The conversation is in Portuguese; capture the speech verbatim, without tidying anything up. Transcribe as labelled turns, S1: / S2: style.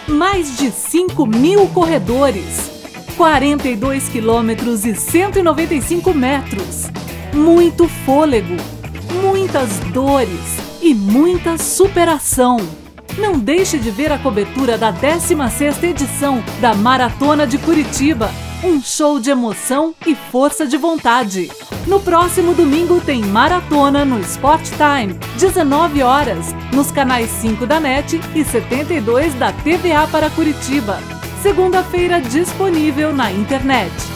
S1: Mais de cinco mil corredores, quarenta e dois quilômetros e cento e noventa e cinco metros. Muito fôlego, muitas dores e muita superação. Não deixe de ver a cobertura da décima sexta edição da Maratona de Curitiba. Um show de emoção e força de vontade. No próximo domingo tem Maratona no Sport Time, dezenove horas, nos canais cinco da NET e setenta e dois da T V A para Curitiba. Segunda-feira disponível na internet.